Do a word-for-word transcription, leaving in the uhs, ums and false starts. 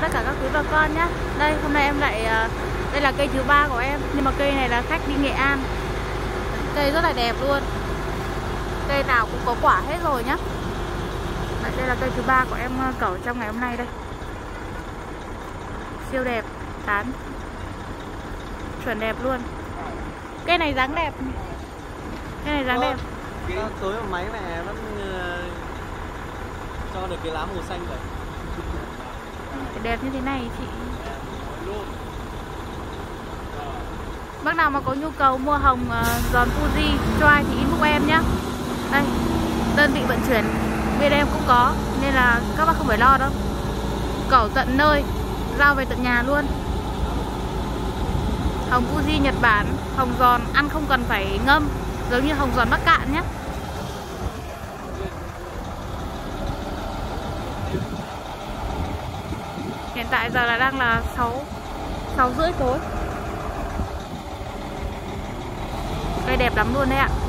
tất cả các quý bà con nhé. Đây, hôm nay em lại đây là cây thứ ba của em, nhưng mà cây này là khách đi Nghệ An. Cây rất là đẹp luôn. Cây nào cũng có quả hết rồi nhá. Đây, đây là cây thứ ba của em cẩu trong ngày hôm nay đây. Siêu đẹp, tán chuẩn đẹp luôn. Cây này dáng đẹp. Cây này dáng đẹp. Cái tối mà máy mẹ vẫn uh, cho được cái lá màu xanh vậy. Đẹp như thế này chị. Bác nào mà có nhu cầu mua hồng uh, giòn Fuji Try thì inbox em nhé. Đây, đơn vị vận chuyển bên em cũng có, nên là các bác không phải lo đâu. Cẩu tận nơi, giao về tận nhà luôn. Hồng Fuji Nhật Bản, hồng giòn ăn không cần phải ngâm, giống như hồng giòn Bắc Cạn nhé. Hiện tại giờ là đang là sáu sáu rưỡi tối. Cây đẹp lắm luôn đấy ạ.